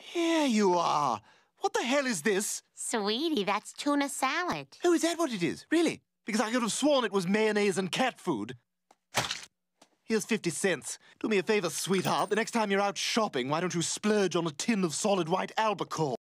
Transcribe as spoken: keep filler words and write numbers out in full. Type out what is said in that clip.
Here you are. What the hell is this? Sweetie, that's tuna salad. Oh, is that what it is? Really? Because I could have sworn it was mayonnaise and cat food. Here's fifty cents. Do me a favor, sweetheart. The next time you're out shopping, why don't you splurge on a tin of solid white albacore?